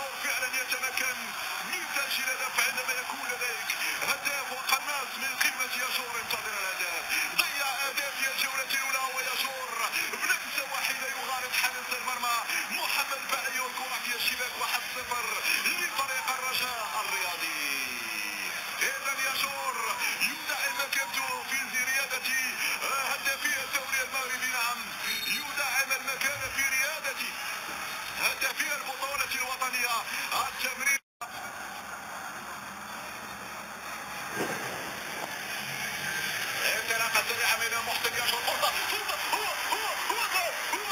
ياشور فعلا يتمكن من تسجيل هدف عندما يكون لديك هداف وقناص من قمة ياشور. انتظر الهدف، ضيع اهداف في الجولة الاولى وياشور بلمسة واحدة يغالط حارس المرمى محمد بعيو. الكرة في الشباك 1-0 لفريق الرجاء الرياضي. اذا ياشور يدعم مكانته في ريادة هدافي الدوري المغربي. نعم، يدعم المكان في ريادة هدافي البطولة الوطنية. التمرير انطلاقة سريعة من محسن ياشور، فرصة هو جول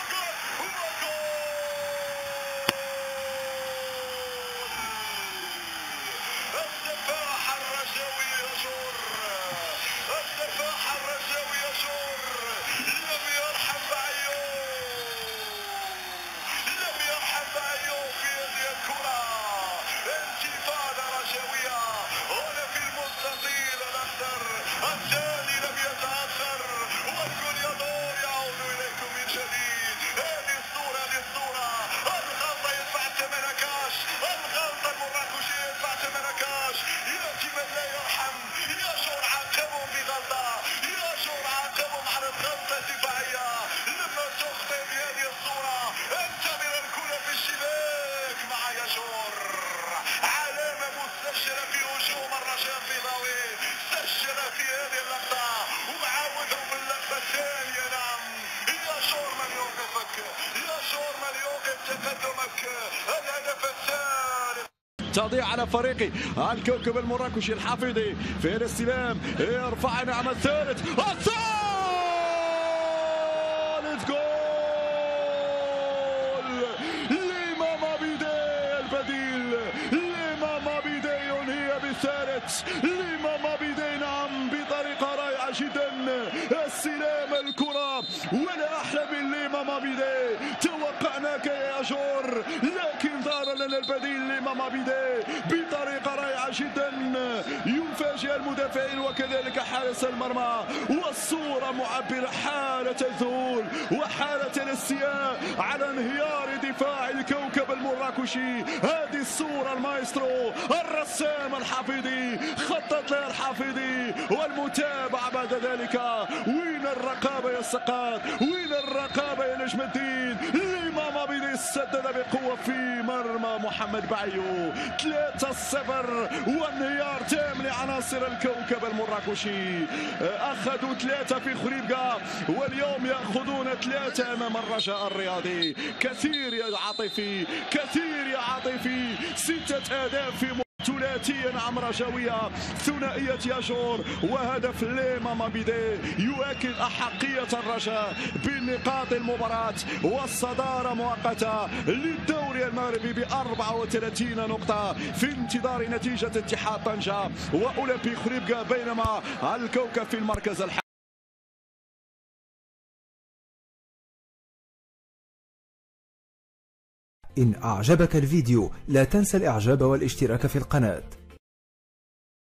السفاح الرجاوي ياشور، السفاح الرجاوي ياشور لم يرحم بعيو، لم يرحم بعيو في هذه الكرة. انتفاضة رجاوية هنا في المستطيل الأخضر، الثاني لم يتأخر والكل يدور. يعود إليكم من جديد. هذه الصورة، هذه الصورة، الغلطة يدفع ثمنها كاش، الغلطة المراكشي يدفع ثمنها كاش. يأتي من لا يرحم. ياشور عاقبهم بغلطة، ياشور عاقبهم على الغلطة الدفاعية لما تخطئ بهذه الصورة. انتظر الكرة في الشباك مع ياشور، علامة مستشرة في هجوم الرجاء البيضاوي. سجل في هذه اللقطة ومعاودهم اللقطة الثانية. نعم، ياشور من يوقفك، ياشور من يوقف تقدمك. الهدف الثالث. تضيع على فريق الكوكب المراكشي الحفيظي في الاستلام، يرفع نعم الثالث، الثالث جول لماما بيدي البديل، لماما بيدي ينهي بالثالث، لماما بيدي نعم بطريقة رائعة جدا. استلام الكرة ولا أحلى من لماما بيدي. توقعناك يا ياشور لكن ظهر لنا البديل لماما بيدي بطريقة رائعة جدا. يفاجئ المدافعين وكذلك حارس المرمى، والصورة معبرة، حالة الذهول وحالة الاستياء على انهيار دفاع الكوكب المراكشي. هذه الصورة المايسترو الرسام الحفيظي خطط لها الحفيظي، والمتابعة بعد ذلك. وين الرقابة يا السقاط، وين الرقابة يا نجم الدين. لماما بيدي سدد بقوة في مرمى محمد بعيو. 3-0 وانهيار تام لعناصر الكوكب المراكشي. أخذوا 3 في خريبكا واليوم يأخذون 3 أمام الرجاء الرياضي. كثير يا عاطفي، كثير يا عاطفي. 6 أهداف في ثلاثية نعم رجاوية، ثنائية ياشور وهدف لماما بيدي يؤكد أحقية الرجاء بالنقاط المباراة والصدارة مؤقتة للدوري المغربي ب 34 نقطة في انتظار نتيجة اتحاد طنجة وأولمبيك خريبكا، بينما الكوكب في المركز الحالي. إن أعجبك الفيديو لا تنسى الإعجاب والاشتراك في القناة.